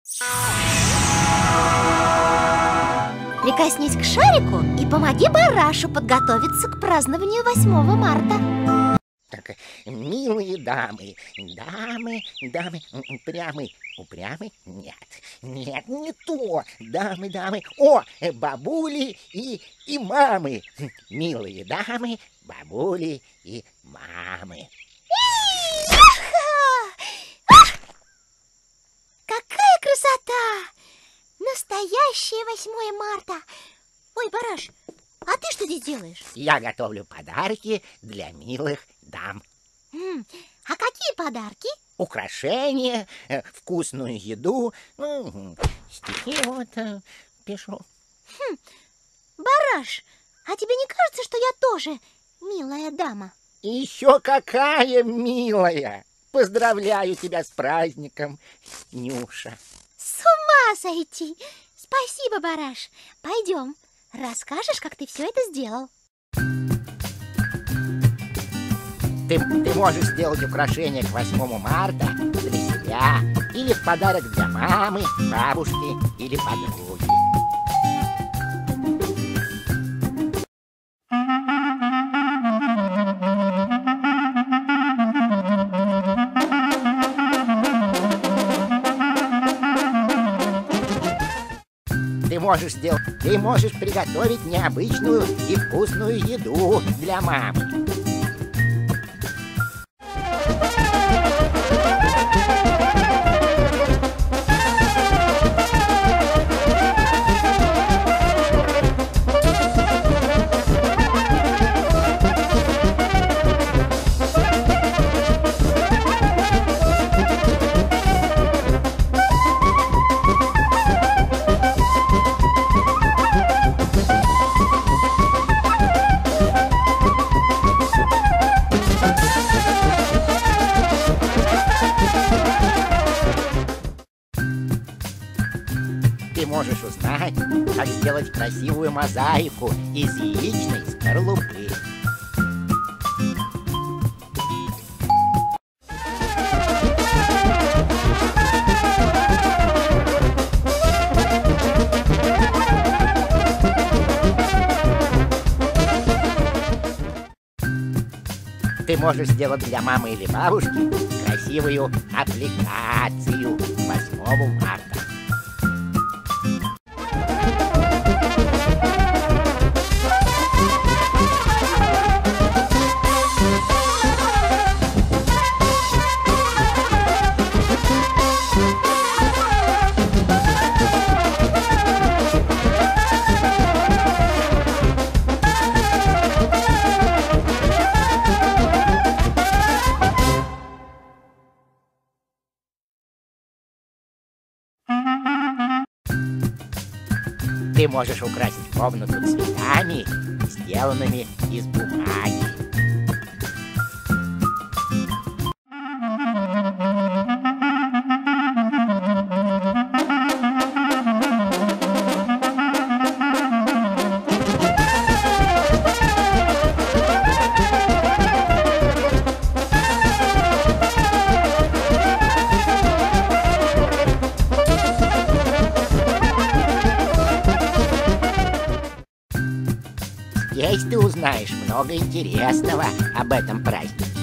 Прикоснись к шарику и помоги барашу подготовиться к празднованию 8 марта. Так, милые дамы, упрямы, нет, не то, дамы, бабули и мамы, милые дамы, бабули и мамы. Какая красота! Настоящее 8 марта! Ой, бараш, а ты что здесь делаешь? Я готовлю подарки для милых дам. А какие подарки? Украшения, вкусную еду, стихи вот пишу. Бараш, а тебе не кажется, что я тоже милая дама? Еще какая милая! Поздравляю тебя с праздником, Нюша. С ума сойти! Спасибо, бараш. Пойдем, расскажешь, как ты все это сделал. Ты можешь сделать украшение к 8 марта для себя или в подарок для мамы, бабушки или подруги. Ты можешь приготовить необычную и вкусную еду для мамы. Ты можешь узнать, как сделать красивую мозаику из яичной скорлупы. Ты можешь сделать для мамы или бабушки красивую аппликацию 8 марта. Ты можешь украсить комнату цветами, сделанными из бумаги. Здесь ты узнаешь много интересного об этом празднике.